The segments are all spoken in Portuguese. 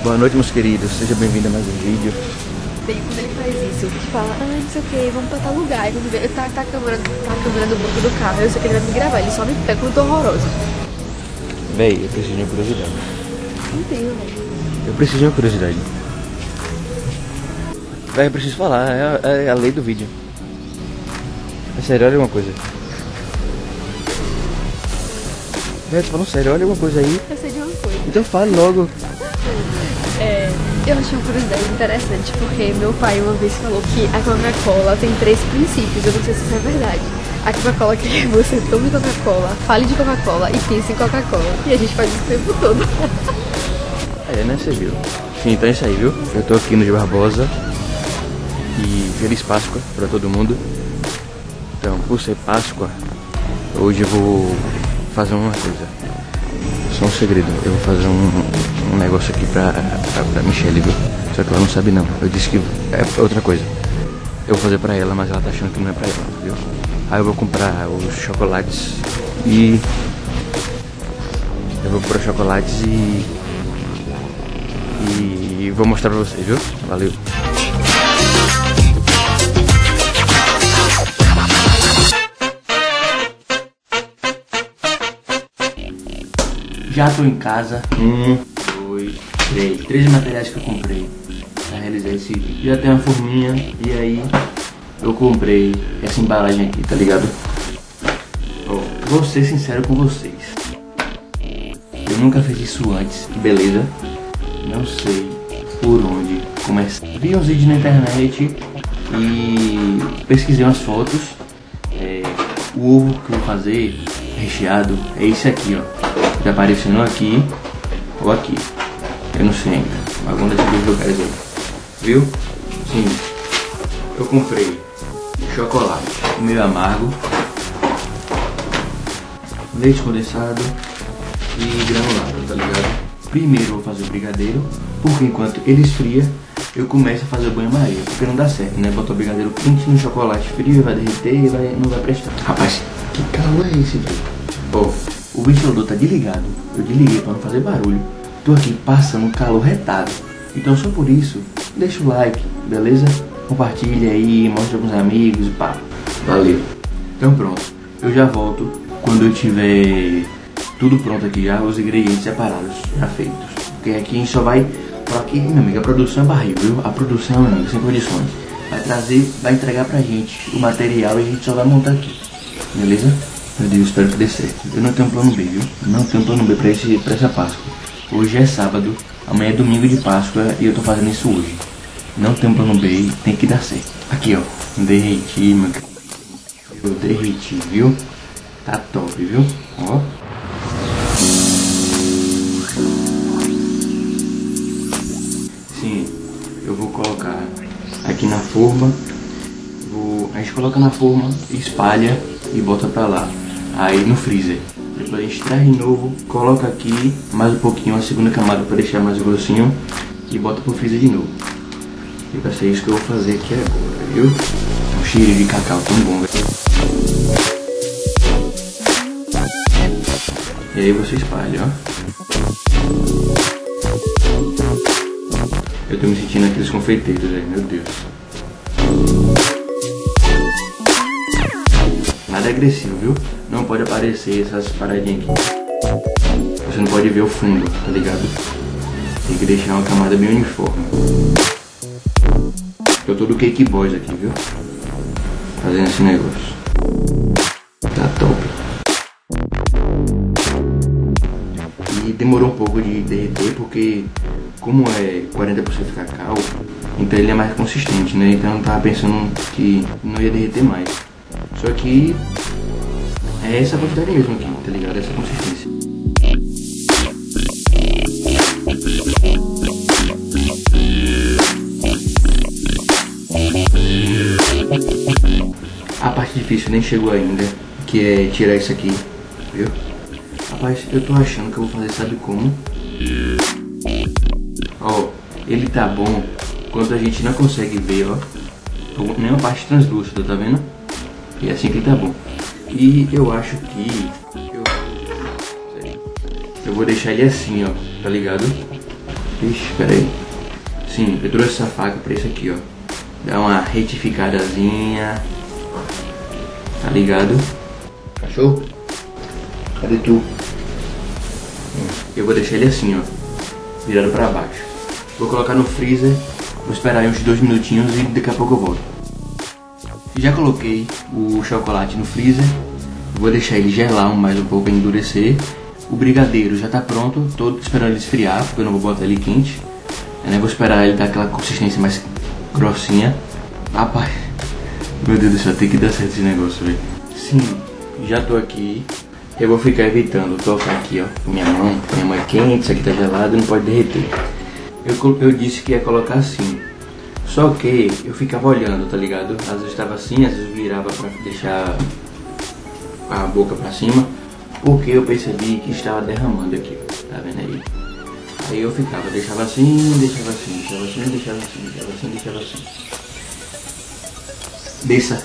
Boa noite, meus queridos. Seja bem-vindo a mais um vídeo. Bem, quando ele faz isso, que fala, não sei o que, vamos pra tal lugar. E quando vê, tá a câmera no banco do carro, eu sei que ele vai me gravar, ele só me pega quando eu tô horroroso. Véi, eu preciso de uma curiosidade. Não tenho, velho. Eu preciso de uma curiosidade. Véi, eu preciso falar, é a lei do vídeo. É sério, olha uma coisa. Véi, tô falando sério, olha uma coisa aí. Eu sei de uma coisa. Então fale logo. Eu achei uma curiosidade interessante, porque meu pai uma vez falou que a Coca-Cola tem 3 princípios, eu não sei se isso é verdade. A Coca-Cola quer que você tome Coca-Cola, fale de Coca-Cola e pense em Coca-Cola. E a gente faz isso o tempo todo. É, né, você viu? Sim, então é isso aí, viu? Eu tô aqui no de Barbosa. E feliz Páscoa pra todo mundo. Então, por ser Páscoa, hoje eu vou fazer uma coisa. Só um segredo, eu vou fazer um negócio aqui pra Michelle, viu? Só que ela não sabe não. Eu disse que é outra coisa. Eu vou fazer pra ela, mas ela tá achando que não é pra ela, viu? Aí eu vou comprar os chocolates e... Eu vou comprar chocolates e vou mostrar pra vocês, viu? Valeu! Já tô em casa. 1, 2, 3. 3 materiais que eu comprei pra realizar esse vídeo. Já tem uma forminha. E aí eu comprei essa embalagem aqui, tá ligado? Vou ser sincero com vocês. Eu nunca fiz isso antes, beleza? Não sei por onde começar. Vi uns vídeos na internet e pesquisei umas fotos. O ovo que eu vou fazer recheado é esse aqui, ó. Tá aparecendo aqui ou aqui. Eu não sei ainda. Algum desses dois lugares aí. Viu? Sim. Eu comprei chocolate meio amargo, leite condensado e granulado, tá ligado? Primeiro eu vou fazer o brigadeiro, porque enquanto ele esfria, eu começo a fazer o banho-maria. Porque não dá certo, né? Botar o brigadeiro quente no chocolate frio, vai derreter e não vai prestar. Rapaz, que calor é esse, velho? O ventilador tá desligado. Eu desliguei pra não fazer barulho. Tô aqui passando um calor retado. Então só por isso, deixa o like, beleza? Compartilha aí, mostra com os amigos e pá. Valeu. Então pronto. Eu já volto quando eu tiver tudo pronto aqui já, os ingredientes separados, já feitos. Porque aqui a gente só vai... Aqui, meu amigo, a produção é barril, viu? A produção, meu amigo, sem condições. Vai trazer, vai entregar pra gente o material e a gente só vai montar aqui. Beleza? Meu Deus, espero que dê certo. Eu não tenho plano B, viu? Não tenho plano B pra essa Páscoa. Hoje é sábado, amanhã é domingo de Páscoa e eu tô fazendo isso hoje. Não tenho plano B, tem que dar certo. Aqui, ó. Derreti, meu. Eu derreti, viu? Tá top, viu? Ó. Sim, eu vou colocar aqui na forma. A gente coloca na forma, espalha e bota pra lá. Aí no freezer. Depois a gente traz de novo, coloca aqui mais um pouquinho, a segunda camada para deixar mais grossinho e bota pro freezer de novo. E vai ser isso que eu vou fazer aqui agora, viu? Um cheiro de cacau tão bom, velho. E aí você espalha, ó. Eu tô me sentindo aqueles confeiteiros aí, meu Deus. Nada agressivo, viu? Não pode aparecer essas paradinhas aqui. Você não pode ver o fundo, tá ligado? Tem que deixar uma camada bem uniforme. Eu tô do Cake Boys aqui, viu? Fazendo esse negócio. Tá top. E demorou um pouco de derreter porque, como é 40% cacau, então ele é mais consistente, né? Então eu tava pensando que não ia derreter mais. Só que é essa quantidade mesmo aqui, tá ligado? Essa consistência. A parte difícil nem chegou ainda, que é tirar isso aqui, viu? Rapaz, eu tô achando que eu vou fazer, sabe como? Ó, ele tá bom quando a gente não consegue ver, ó, nenhuma parte translúcida, tá vendo? E é assim que ele tá bom. E eu acho que eu vou deixar ele assim, ó, tá ligado? Ixi, peraí. Sim, eu trouxe essa faca pra isso aqui, ó. Dá uma retificadazinha. Tá ligado? Cachorro? Cadê tu? Eu vou deixar ele assim, ó. Virado pra baixo. Vou colocar no freezer. Vou esperar aí uns 2 minutinhos e daqui a pouco eu volto. Já coloquei o chocolate no freezer. Vou deixar ele gelar mais um pouco pra endurecer. O brigadeiro já tá pronto. Tô esperando ele esfriar, porque eu não vou botar ele quente. Vou esperar ele dar aquela consistência mais grossinha. Rapaz, meu Deus do céu, tem que dar certo esse negócio, velho. Sim, já tô aqui. Eu vou ficar evitando tocar aqui, ó, com minha mão. Minha mão é quente, isso aqui tá gelado, não pode derreter. Eu disse que ia colocar assim. Só que eu ficava olhando, tá ligado? Às vezes estava assim, às vezes virava pra deixar a boca pra cima. Porque eu percebi que estava derramando aqui, tá vendo aí? Aí eu ficava, deixava assim, deixava assim, deixava assim, deixava assim, deixava assim, deixava assim. Desça.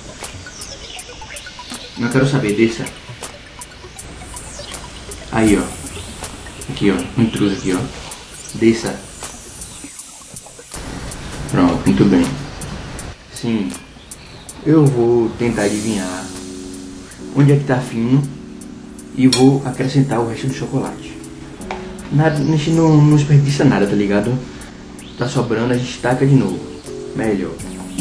Não quero saber, desça. Aí, ó. Aqui, ó. Um intruso aqui, ó. Desça. Pronto, muito bem. Sim. Eu vou tentar adivinhar onde é que tá fino e vou acrescentar o resto do chocolate. Nada, a gente não desperdiça nada, tá ligado? Tá sobrando, a gente taca de novo. Melhor.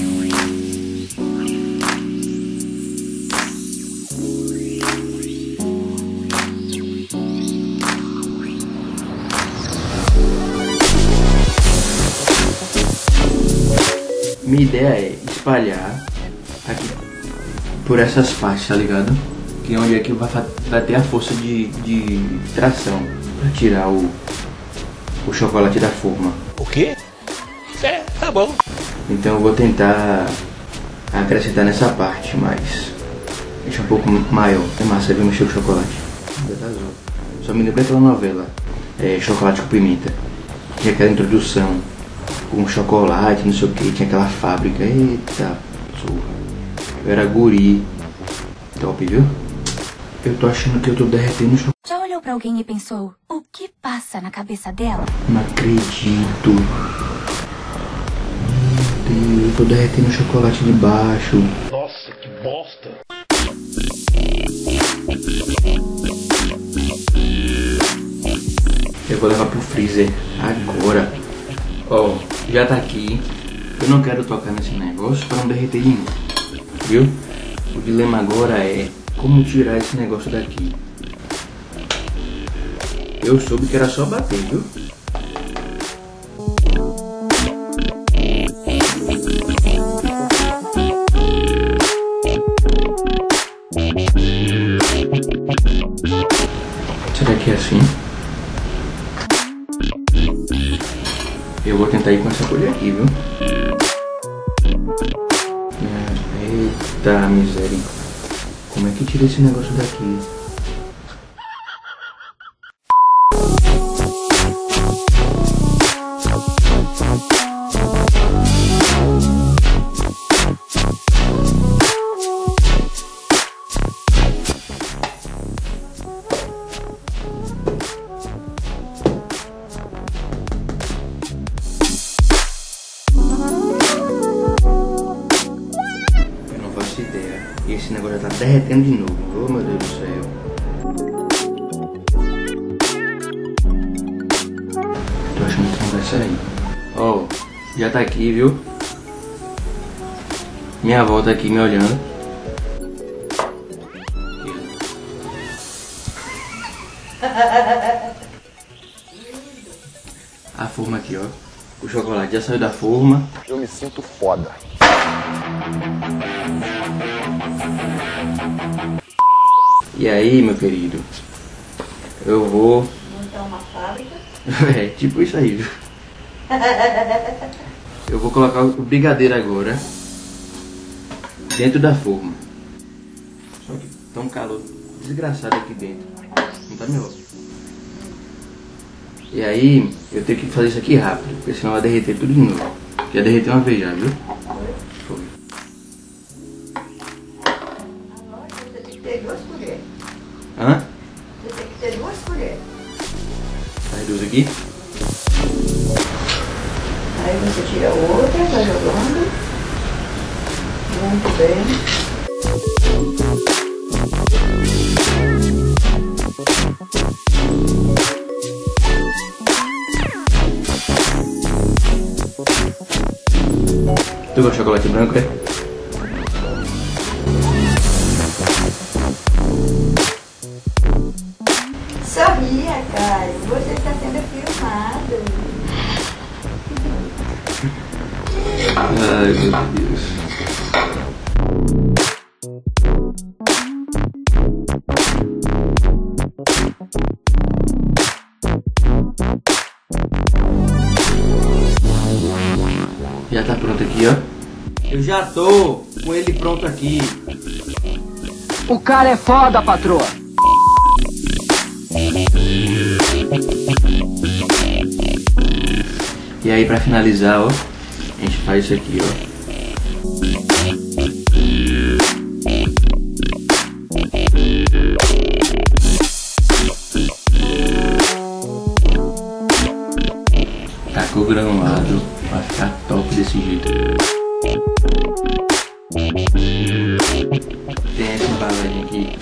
Minha ideia é espalhar aqui por essas partes, tá ligado? Que é onde é que vai ter a força de tração pra tirar o chocolate da forma. O quê? Tá bom. Então eu vou tentar acrescentar nessa parte, mas deixa um pouco maior. É massa, viu, mexer com chocolate. Só me lembra aquela novela, Chocolate com Pimenta. Tinha aquela introdução com chocolate, não sei o que, tinha aquela fábrica. Eita porra. Eu era guri. Top, viu? Eu tô achando que eu tô derretendo o chocolate. Já olhou pra alguém e pensou, o que passa na cabeça dela? Não acredito. Meu Deus, eu tô derretendo o chocolate de baixo. Nossa, que bosta. Eu vou levar pro freezer agora. Ó, já tá aqui. Eu não quero tocar nesse negócio pra não derreter de novo. Viu? O dilema agora é como tirar esse negócio daqui. Eu soube que era só bater, viu? Será que é assim? Eu vou tentar ir com essa colher aqui, viu? Eita miséria. Como é que tira esse negócio daqui? E esse negócio já tá derretendo de novo. Oh, meu Deus do céu. Tô achando que não vai sair. Ó, já tá aqui, viu? Minha avó tá aqui me olhando. A forma aqui, ó. O chocolate já saiu da forma. Eu me sinto foda. E aí, meu querido, eu vou montar uma fábrica. É, tipo isso aí, viu? Eu vou colocar o brigadeiro agora dentro da forma. Só que tá um calor desgraçado aqui dentro. Não tá meu? E aí, eu tenho que fazer isso aqui rápido, porque senão vai derreter tudo de novo. Já derreteu uma vez já, viu? Foi. Agora você tem que ter 2 colheres. Hã? Você tem que ter 2 colheres. Tá reduz aqui? você tira outra, vai jogando. Muito bem. Tu gosta de chocolate branco, é? Sorria, Caio. Você está sendo filmado. Ai, meu Deus. Já tá pronto aqui, ó. Eu já tô com ele pronto aqui. O cara é foda, patroa. E aí, pra finalizar, ó, a gente faz isso aqui, ó. Taca o granulado, vai ficar top desse jeito. Tem essa embalagem aqui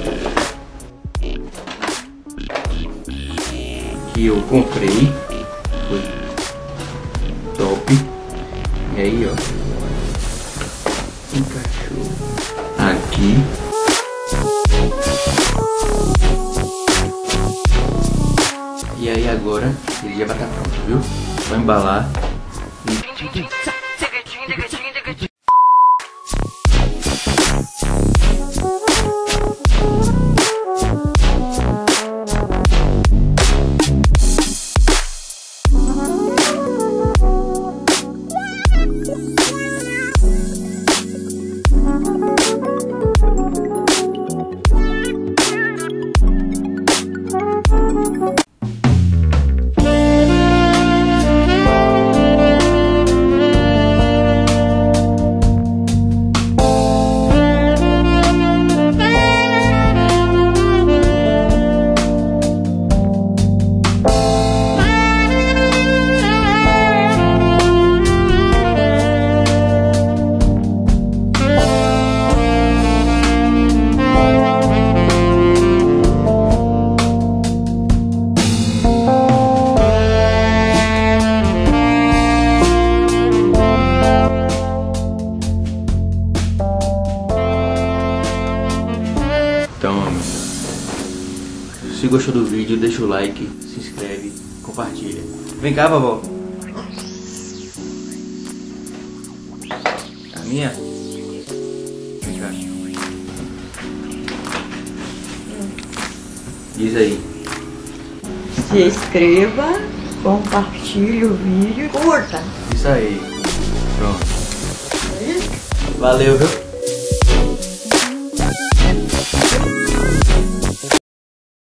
que eu comprei, foi top. E aí, ó, encaixou aqui. E aí agora ele já vai estar pronto, viu? Vou embalar e... Então, se gostou do vídeo, deixa o like, se inscreve, compartilha. Vem cá, vovó. A minha? Vem cá. Diz aí. Se inscreva, compartilhe o vídeo, curta. Isso aí. Pronto. Valeu, viu?